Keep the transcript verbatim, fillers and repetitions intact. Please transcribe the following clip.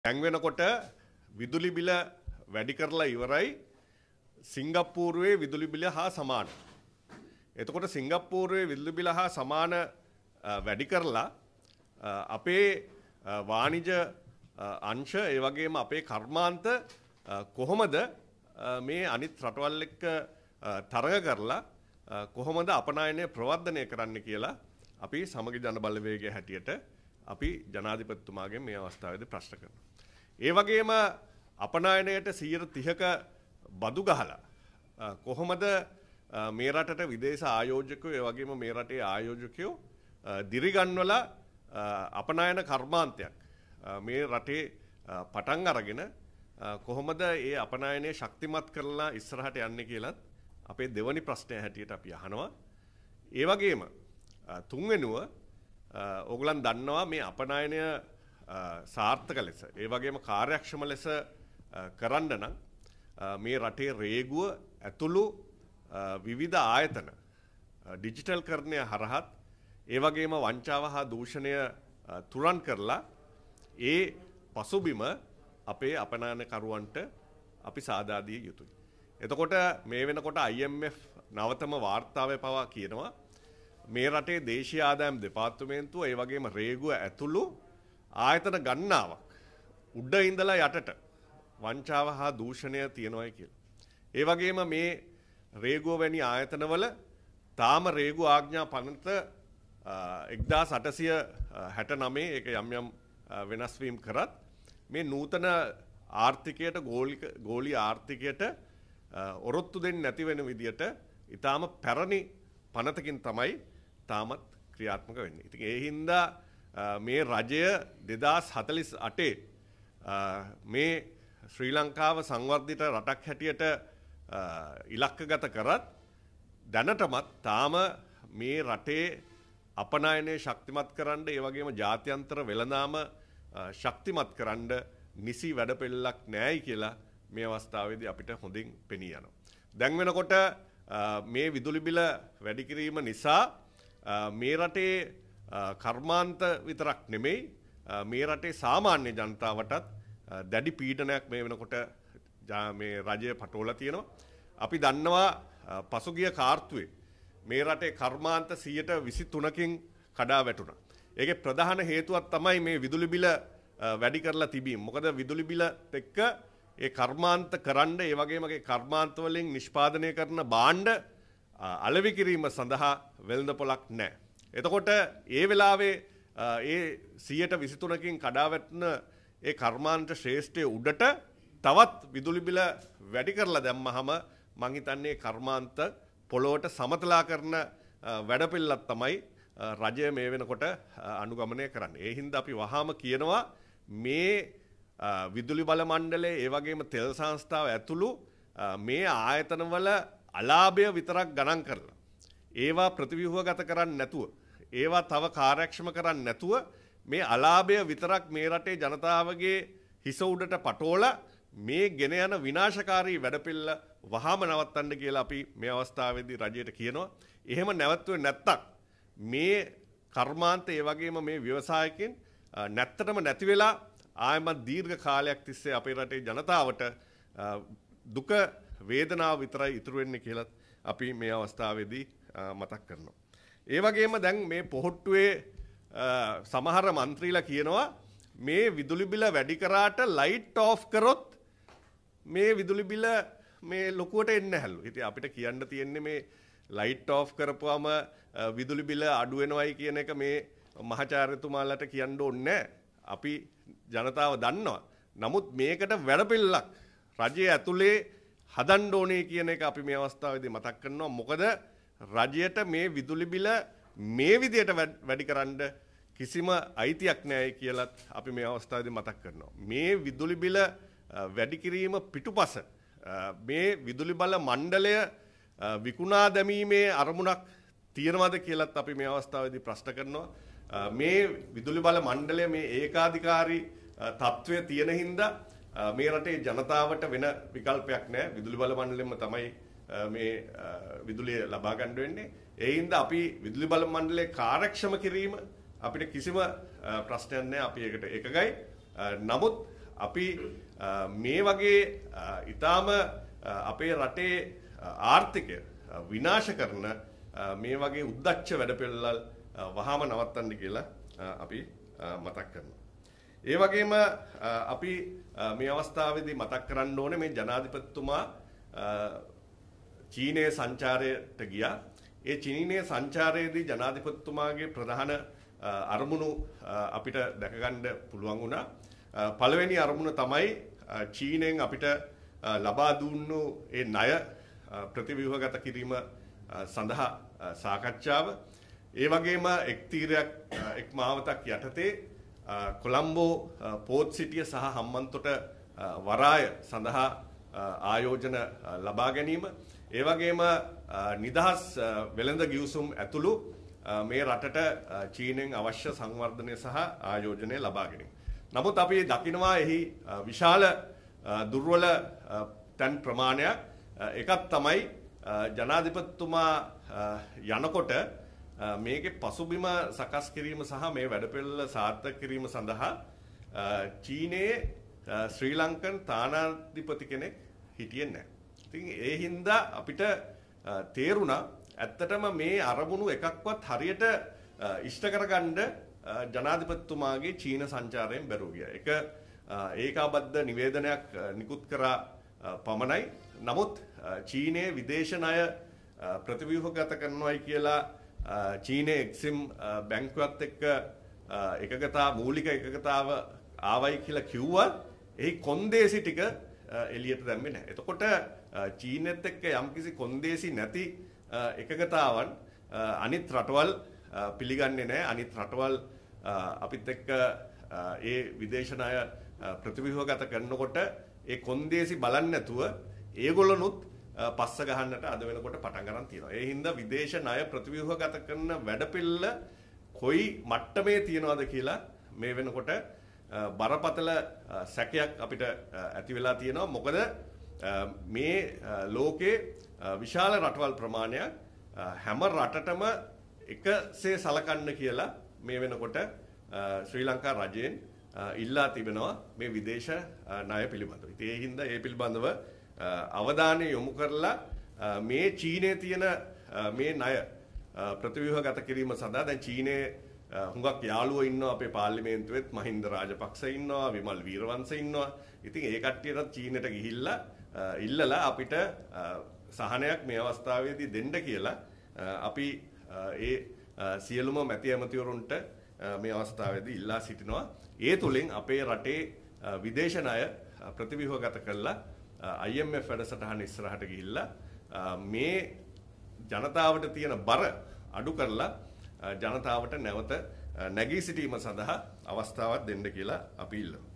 දැන් වෙනකොට විදුලි බිල වැඩි කරලා ඉවරයි සිංගප්පූරුවේ විදුලි බිල හා සමාන. එතකොට සිංගප්පූරුවේ විදුලි බිල හා සමාන වැඩි කරලා අපේ වාණිජ අංශ ඒ වගේම අපේ කර්මාන්ත කොහොමද මේ අනිත් රටවල් එක්ක තරග කරලා කොහොමද අපනයනය ප්‍රවර්ධනය කරන්න කියලා අපි සමගි ජන බලවේගයේ හැටියට අපි ජනාධිපතිතුමාගෙන් මේ අවස්ථාවේදී ප්‍රශ්න කරනවා. ඒ වගේම අපනයනයට සියයට තිහක බදු ගහලා කොහොමද මේ රටට විදේශ ආයෝජකයෝ ඒ වගේම මේ රටේ ආයෝජකයෝ දිරිගන්වලා අපනයන කර්මාන්තයක් මේ රටේ පටන් අරගෙන කොහොමද ඒ අපනයනය ශක්තිමත් කරලා ඉස්සරහට යන්නේ කියලාත් අපේ දෙවනි ප්‍රශ්නය හැටියට අපි අහනවා. ඒ වගේම තුන්වෙනුව ඕගලන් දන්නවා මේ අපනයනය සාර්ථක ලෙස ඒ වගේම කාර්යක්ෂම ලෙස කරන්න නම් මේ රටේ රේගුව ඇතුළු විවිධ ආයතන ඩිජිටල් කරණය හරහත් ඒ වගේම වංචාව හා දූෂණය තුරන් කරලා ඒ පසුබිම අපේ අපනයනකරුවන්ට අපි සාදා දිය යුතුයි. එතකොට මේ වෙනකොට I M F නවතම වාර්තාවේ පවා කියනවා මේ රටේ දේශීය ආදායම් දෙපාර්තමේන්තුව ඒ වගේම රේගුව ඇතුළු ආයතන ගණනාවක් උඩ ඉඳලා යටට වංචාව හා දූෂණය තියෙනවායි කියලා. ඒ වගේම මේ රේගුව වැනි ආයතනවල තාම රේගු ආඥා පනත එක්දාස් අටසිය හැට නවය ඒක යම් යම් වෙනස් වීම් කරත් මේ නූතන ආර්ථිකයට ගෝලීය ආර්ථිකයට ඔරොත්තු දෙන්නේ නැති වෙන විදියට ඊටාම පැරණි පනතකින් තමයි තාමත් ක්‍රියාත්මක වෙන්නේ. ඉතින් ඒ හින්දා මේ රජය දෙදාස් හතළිස් අටේ මේ ශ්‍රී ලංකාව සංවර්ධිත රටක් හැටියට ඉලක්කගත කරත් දැනටමත් තාම මේ රටේ අපනයනය ශක්තිමත් කරන්න ඒ වගේම ජාත්‍යන්තර වෙළඳාම ශක්තිමත් කරන්න නිසි වැඩපිළිවෙලක් නැහැයි කියලා මේ අවස්ථාවේදී අපිට හොඳින් පෙනී යනවා. දැන් වෙනකොට මේ විදුලි බිල වැඩි කිරීම නිසා මේ රටේ කර්මාන්ත විතරක් නෙමෙයි මේ රටේ සාමාන්‍ය ජනතාවටත් දැඩි පීඩනයක් මේ වෙනකොට මේ රජය පටවලා තියෙනවා. අපි දන්නවා පසුගිය කාර්තුවේ මේ රටේ කර්මාන්ත සියයට විසි තුනකින් කඩා වැටුණා. ඒකේ ප්‍රධාන හේතුවක් තමයි මේ විදුලි බිල වැඩි කරලා තිබීම. මොකද විදුලි බිල එක්ක ඒ කර්මාන්ත කරන්න ඒ වගේම ඒ කර්මාන්ත වලින් නිෂ්පාදනය කරන භාණ්ඩ අලෙවි කිරීම සඳහා වෙළඳපොළක් නැහැ. එතකොට ඒ වෙලාවේ ඒ සියයට විසි තුනකින් කඩා වැටුණ ඒ කර්මාන්ත ශ්‍රේෂ්ඨයේ උඩට තවත් විදුලි බිල වැඩි කරලා දැම්මහම මං හිතන්නේ කර්මාන්ත පොළොවට සමතලා කරන වැඩපිළිවෙලක් තමයි රජය මේ වෙනකොට අනුගමනය කරන්නේ. ඒ හින්දා අපි වහාම කියනවා මේ විදුලි බල මණ්ඩලය ඒ වගේම තෙල් සංස්ථාව ඇතුළු මේ ආයතනවල අලාභය විතරක් ගණන් කරලා ඒවා ප්‍රතිව්‍යුහගත කරන්නේ නැතුව ඒවා තව කාර්යක්ෂම කරන්නේ නැතුව මේ අලාභය විතරක් මේ රටේ ජනතාවගේ හිස උඩට පටෝලා මේ ගෙන යන විනාශකාරී වැඩපිළිවෙල වහාම නවත්තන්න කියලා අපි මේ අවස්ථාවේදී රජයට කියනවා. එහෙම නැවතුනේ නැත්තම් මේ කර්මාන්ත ඒ වගේම මේ ව්‍යවසායකින් නැත්තටම නැති වෙලා ආයමත් දීර්ඝ කාලයක් තිස්සේ අපේ රටේ ජනතාවට දුක වේදනාව විතරයි ඉතුරු වෙන්නේ කියලා අපි මේ අවස්ථාවේදී මතක් කරනවා. ඒ වගේම දැන් මේ පොහොට්ටුවේ සමහර മന്ത്രിලා කියනවා මේ විදුලි බිල වැඩි කරාට ලයිට් ඔෆ් කරොත් මේ විදුලි බිල මේ ලොකුවට එන්නේ නැහැලු. ඉතින් අපිට කියන්න තියෙන්නේ මේ ලයිට් ඔෆ් කරපුවම විදුලි බිල අඩු වෙනවයි කියන එක මේ මහාචාර්යතුමාලට කියන්න ඕනේ නැහැ. අපි ජනතාව දන්නවා. නමුත් මේකට වැඩපිළිවෙලක් රජය ඇතුලේ හදන්න ඕනේ කියන එක අපි මේ අවස්ථාවේදී මතක් කරනවා. මොකද රජයට මේ විදුලි බිල මේ විදියට වැඩි කරන්න කිසිම අයිතියක් නැහැ කියලත් අපි මේ අවස්ථාවේදී මතක් කරනවා. මේ විදුලි බිල වැඩි කිරීම පිටුපස මේ විදුලි බල මණ්ඩලය විකුණා දැමීමේ අරමුණක් තියෙනවද කියලත් අපි මේ අවස්ථාවේදී ප්‍රශ්න කරනවා. මේ විදුලි බල මණ්ඩලය මේ ඒකාධිකාරී තත්ත්වය තියෙන හින්දා මේ රටේ ජනතාවට වෙන විකල්පයක් නැහැ. විදුලි බල මණ්ඩලෙම තමයි මේ විදුලිය ලබා ගන්න වෙන්නේ. ඒ හින්දා අපි විදුලි බල මණ්ඩලයේ කාර්යක්ෂම කිරීම අපිට කිසිම ප්‍රශ්නයක් නැහැ. අපි ඒකට එකගයි. නමුත් අපි මේ වගේ ඊටාම අපේ රටේ ආර්ථිකය විනාශ කරන මේ වගේ උද්දච්ච වැඩපිළිවෙළ වහාම නවත්තන්න කියලා අපි මතක් කරනවා. ඒ වගේම අපි මේ අවස්ථාවේදී මතක් කරන්න ඕනේ මේ ජනාධිපතිතුමා චීනයේ සංචාරයට ගියා. ඒ චීනයේ සංචාරයේදී ජනාධිපතිතුමාගේ ප්‍රධාන අරමුණු අපිට දැක ගන්න පුළුවන් වුණා. පළවෙනි අරමුණ තමයි චීනෙන් අපිට ලබා දුන්නු ඒ ණය ප්‍රතිව්‍යුහගත කිරීම සඳහා සාකච්ඡාව. ඒ වගේම එක් තීරයක් එක් මාවතක් යටතේ කොළඹෝ පෝට් සිටිය සහ හම්බන්තොට වරාය සඳහා ආයෝජන ලබා ගැනීම. ඒ වගේම නිදහස් වෙළඳ ගිවිසුම් ඇතුළු මේ රටට චීනෙන් අවශ්‍ය සංවර්ධනය සහ ආයෝජනය ලබා ගැනීම. නමුත් අපි දකිනවා එහි විශාල දුර්වල තැන් ප්‍රමාණයක්. එකක් තමයි ජනාධිපතිතුමා යනකොට මේකේ පසුබිම සකස් කිරීම සහ මේ වැඩපිළිවෙල සාර්ථක කිරීම සඳහා චීනයේ ශ්‍රී ලංකන් තානාධිපති කෙනෙක් හිටියේ නැහැ. ඉතින් ඒ හින්දා අපිට තේරුණා ඇත්තටම මේ අරමුණු එකක්වත් හරියට ඉෂ්ට කරගන්න ජනාධිපතිතුමාගේ චීන සංචාරයෙන් බැරුව ගියා. ඒක ඒකාබද්ධ නිවේදනයක් නිකුත් කරා පමණයි. නමුත් චීනයේ විදේශ ණය ප්‍රතිව්‍යුහගත කරනවායි කියලා චීනයේ එක්සිම් බැංකුවත් එක්ක එකගතා මූලික එකගතාව ආවයි කියලා කිව්වා. එහි කොන්දේසි ටික එළියට දැම්මේ නැහැ. එතකොට චීනෙත් එක්ක යම්කිසි කොන්දේසි නැති එකගතාවන් අනිත් රටවල් පිළිගන්නේ නැහැ. අනිත් රටවල් අපිත් එක්ක ඒ විදේශ ණය ප්‍රතිව්‍යුහගත කරනකොට ඒ කොන්දේසි බලන්නේ නැතුව ඒගොල්ලොනුත් පස්ස ගහන්නට අද වෙනකොට පටන් ගන්න තියෙනවා. ඒ හින්දා විදේශ ණය ප්‍රතිව්‍යුහගත කරන වැඩපිළිවෙල කොයි මට්ටමේ තියනවද කියලා මේ වෙනකොට බරපතල සැකයක් අපිට ඇති වෙලා තියෙනවා. මොකද මේ ලෝකේ විශාල රටවල් ප්‍රමාණයක් හැම රටටම එකසේ සලකන්න කියලා මේ වෙනකොට ශ්‍රී ලංකා රජයෙන් ඉල්ලා තිබෙනවා මේ විදේශ ණය පිළිබඳව. ඉතින් ඒ හින්දා ඒ පිළිබඳව අවධානය යොමු කරලා මේ චීනයේ තියෙන මේ ණය ප්‍රතිව්‍යුහගත කිරීම සඳහා දැන් චීනයේ හුඟක් යාළුවෝ ඉන්නවා අපේ පාර්ලිමේන්තුවෙත් මහින්ද රාජපක්ෂ ඉන්නවා විමල් වීරවංශ ඉන්නවා. ඉතින් ඒ කට්ටියටත් චීනයට ගිහිල්ලා ඉල්ලලා අපිට සහනයක් මේ අවස්ථාවේදී දෙන්න කියලා අපි ඒ සියලුම මැති ඇමතිවරුන්ට මේ අවස්ථාවේදී ඉල්ලා සිටිනවා. ඒ තුලින් අපේ රටේ විදේශ ණය ප්‍රතිව්‍යුහගත කළා I M F වැඩසටහන ඉස්සරහට ගිහිල්ලා මේ ජනතාවට තියෙන බර අඩු කරලා ජනතාවට නැවත නැගී සිටීම සඳහා අවස්ථාවක් දෙන්න කියලා අපි ඉල්ලනවා.